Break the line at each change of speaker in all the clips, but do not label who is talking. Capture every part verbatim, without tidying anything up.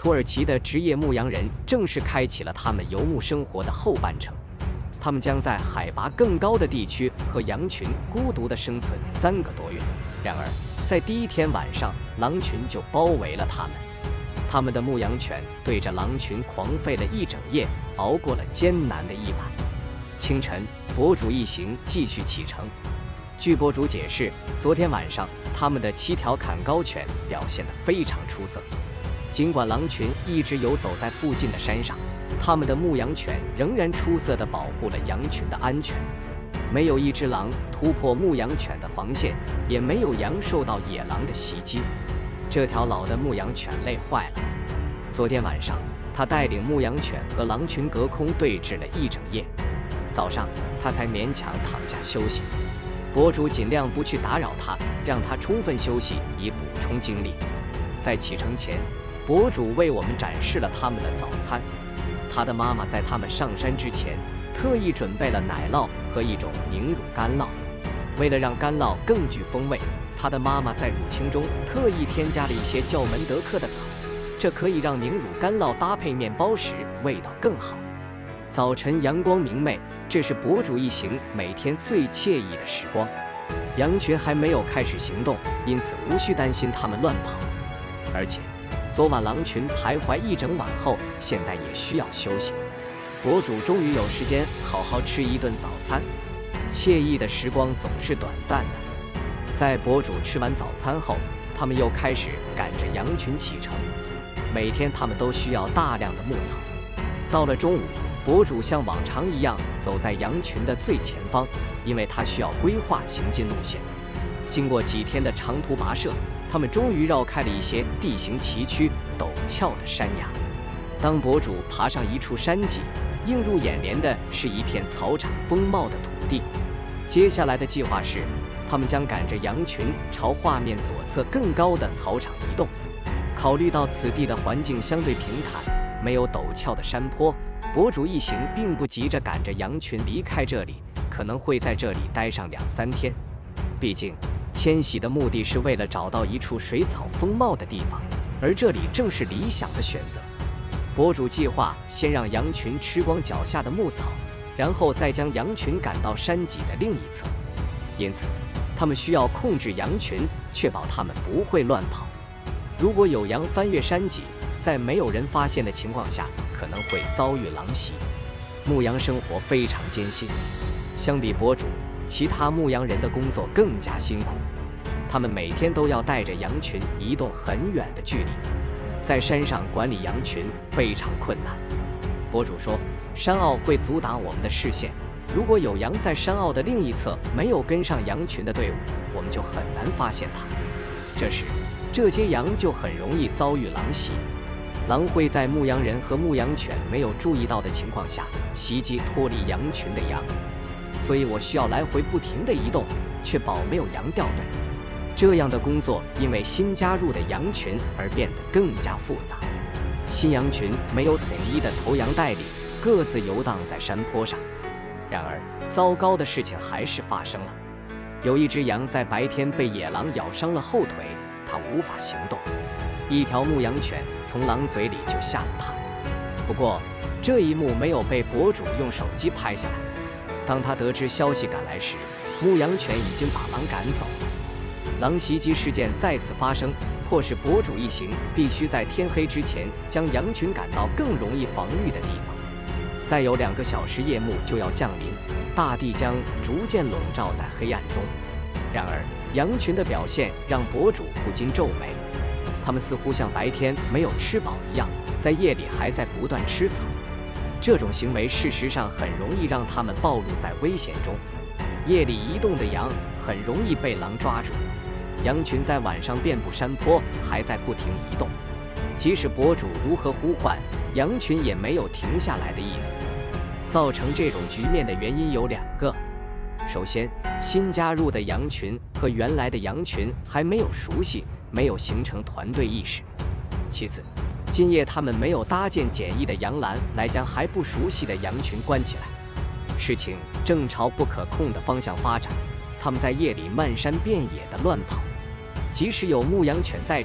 土耳其的职业牧羊人正式开启了他们游牧生活的后半程。他们将在海拔更高的地区和羊群孤独地生存三个多月。然而，在第一天晚上，狼群就包围了他们。他们的牧羊犬对着狼群狂吠了一整夜，熬过了艰难的一晚。清晨，博主一行继续启程。据博主解释，昨天晚上他们的七条坎高犬表现得非常出色。尽管狼群一直游走在附近的山上，他们的牧羊犬仍然出色地保护了羊群的安全。没有一只狼突破牧羊犬的防线，也没有羊受到野狼的袭击。这条老的牧羊犬累坏了。昨天晚上，他带领牧羊犬和狼群隔空对峙了一整夜。早上，他才勉强躺下休息。博主尽量不去打扰他，让他充分休息，以补充精力。在启程前，博主为我们展示了他们的早餐。他的妈妈在他们上山之前，特意准备了奶酪和一种凝乳干酪。为了让干酪更具风味，他的妈妈在乳清中特意添加了一些叫门德克的草，这可以让凝乳干酪搭配面包时味道更好。早晨阳光明媚，这是博主一行每天最惬意的时光。羊群还没有开始行动，因此无需担心它们乱跑。而且，昨晚狼群徘徊一整晚后，现在也需要休息。博主终于有时间好好吃一顿早餐。惬意的时光总是短暂的。在博主吃完早餐后，他们又开始赶着羊群启程。每天他们都需要大量的牧草。到了中午，博主像往常一样走在羊群的最前方，因为他需要规划行进路线。经过几天的长途跋涉，他们终于绕开了一些地形崎岖、陡峭的山崖。当博主爬上一处山脊，映入眼帘的是一片草长丰茂的土地。接下来的计划是，他们将赶着羊群朝画面左侧更高的草场移动。考虑到此地的环境相对平坦，没有陡峭的山坡，博主一行并不急着赶着羊群离开这里，可能会在这里待上两三天。毕竟，迁徙的目的是为了找到一处水草丰茂的地方，而这里正是理想的选择。博主计划先让羊群吃光脚下的牧草，然后再将羊群赶到山脊的另一侧。因此，他们需要控制羊群，确保它们不会乱跑。如果有羊翻越山脊，在没有人发现的情况下，可能会遭遇狼袭。牧羊生活非常艰辛，相比博主，其他牧羊人的工作更加辛苦。他们每天都要带着羊群移动很远的距离，在山上管理羊群非常困难。博主说，山坳会阻挡我们的视线，如果有羊在山坳的另一侧没有跟上羊群的队伍，我们就很难发现它。这时，这些羊就很容易遭遇狼袭。狼会在牧羊人和牧羊犬没有注意到的情况下袭击脱离羊群的羊，所以我需要来回不停地移动，确保没有羊掉队。这样的工作因为新加入的羊群而变得更加复杂。新羊群没有统一的头羊带领，各自游荡在山坡上。然而，糟糕的事情还是发生了。有一只羊在白天被野狼咬伤了后腿，它无法行动。一条牧羊犬从狼嘴里就下了它。不过，这一幕没有被博主用手机拍下来。当他得知消息赶来时，牧羊犬已经把狼赶走了。狼袭击事件再次发生，迫使博主一行必须在天黑之前将羊群赶到更容易防御的地方。再有两个小时，夜幕就要降临，大地将逐渐笼罩在黑暗中。然而，羊群的表现让博主不禁皱眉。它们似乎像白天没有吃饱一样，在夜里还在不断吃草。这种行为事实上很容易让它们暴露在危险中。夜里移动的羊很容易被狼抓住。羊群在晚上遍布山坡，还在不停移动。即使博主如何呼唤，羊群也没有停下来的意思。造成这种局面的原因有两个。首先，新加入的羊群和原来的羊群还没有熟悉，没有形成团队意识。其次，今夜他们没有搭建简易的羊栏来将还不熟悉的羊群关起来。事情正朝不可控的方向发展，他们在夜里漫山遍野地乱跑。即使有牧羊犬在场，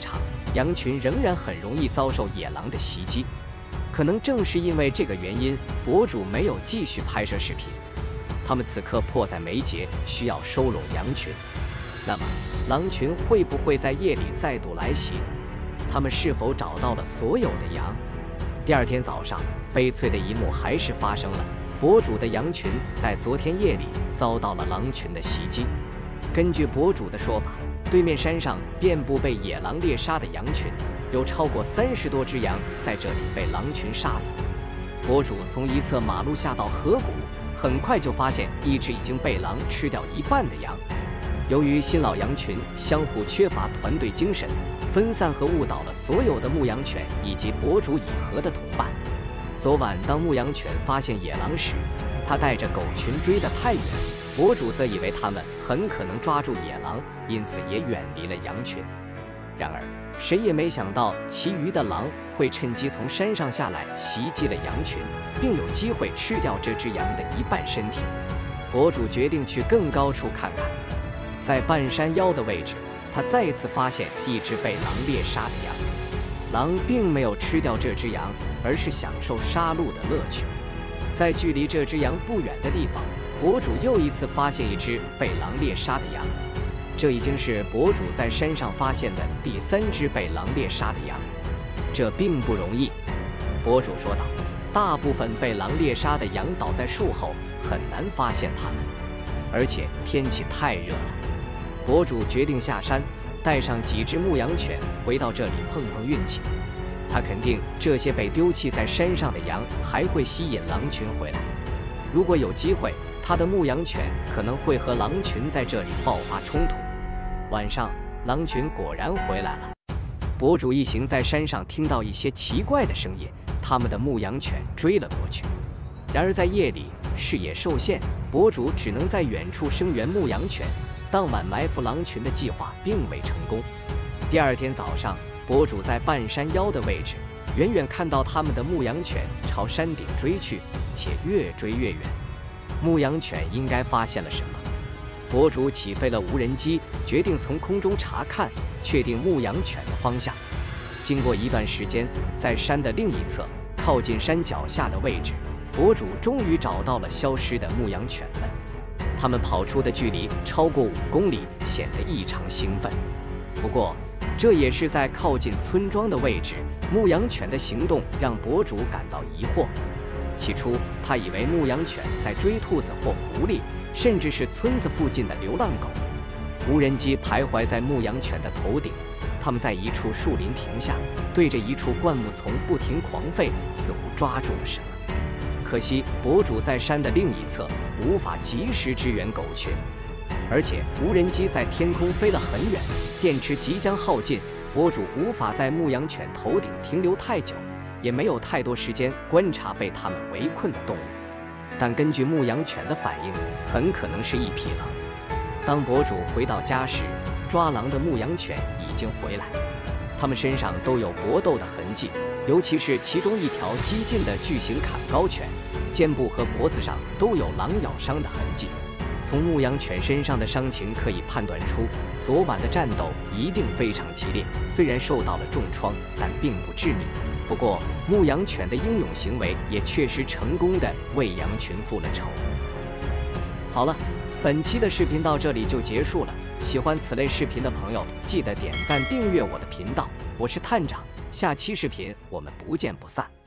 羊群仍然很容易遭受野狼的袭击。可能正是因为这个原因，博主没有继续拍摄视频。他们此刻迫在眉睫，需要收拢羊群。那么，狼群会不会在夜里再度来袭？他们是否找到了所有的羊？第二天早上，悲催的一幕还是发生了。博主的羊群在昨天夜里遭到了狼群的袭击。根据博主的说法，对面山上遍布被野狼猎杀的羊群，有超过三十多只羊在这里被狼群杀死。博主从一侧马路下到河谷，很快就发现一只已经被狼吃掉一半的羊。由于新老羊群相互缺乏团队精神，分散和误导了所有的牧羊犬以及博主以和的同伴。昨晚当牧羊犬发现野狼时，它带着狗群追得太远，博主则以为它们很可能抓住野狼，因此也远离了羊群。然而，谁也没想到其余的狼会趁机从山上下来，袭击了羊群，并有机会吃掉这只羊的一半身体。博主决定去更高处看看。在半山腰的位置，他再一次发现一只被狼猎杀的羊。狼并没有吃掉这只羊，而是享受杀戮的乐趣。在距离这只羊不远的地方，博主又一次发现一只被狼猎杀的羊。这已经是博主在山上发现的第三只被狼猎杀的羊。这并不容易，博主说道。大部分被狼猎杀的羊倒在树后，很难发现它们，而且天气太热了。博主决定下山，带上几只牧羊犬回到这里碰碰运气。他肯定这些被丢弃在山上的羊还会吸引狼群回来。如果有机会，他的牧羊犬可能会和狼群在这里爆发冲突。晚上，狼群果然回来了。博主一行在山上听到一些奇怪的声音，他们的牧羊犬追了过去。然而在夜里，视野受限，博主只能在远处声援牧羊犬。当晚埋伏狼群的计划并未成功。第二天早上，博主在半山腰的位置，远远看到他们的牧羊犬朝山顶追去，且越追越远。牧羊犬应该发现了什么。博主起飞了无人机，决定从空中查看，确定牧羊犬的方向。经过一段时间，在山的另一侧，靠近山脚下的位置，博主终于找到了消失的牧羊犬们。他们跑出的距离超过五公里，显得异常兴奋。不过，这也是在靠近村庄的位置，牧羊犬的行动让博主感到疑惑。起初，他以为牧羊犬在追兔子或狐狸，甚至是村子附近的流浪狗。无人机徘徊在牧羊犬的头顶，它们在一处树林停下，对着一处灌木丛不停狂吠，似乎抓住了什么。可惜，博主在山的另一侧，无法及时支援狗群，而且无人机在天空飞了很远，电池即将耗尽，博主无法在牧羊犬头顶停留太久，也没有太多时间观察被它们围困的动物。但根据牧羊犬的反应，很可能是一匹狼。当博主回到家时，抓狼的牧羊犬已经回来，它们身上都有搏斗的痕迹。尤其是其中一条激进的巨型砍高犬，肩部和脖子上都有狼咬伤的痕迹。从牧羊犬身上的伤情可以判断出，昨晚的战斗一定非常激烈。虽然受到了重创，但并不致命。不过，牧羊犬的英勇行为也确实成功地为羊群复了仇。好了，本期的视频到这里就结束了。喜欢此类视频的朋友，记得点赞订阅我的频道。我是探长。下期视频我们不见不散。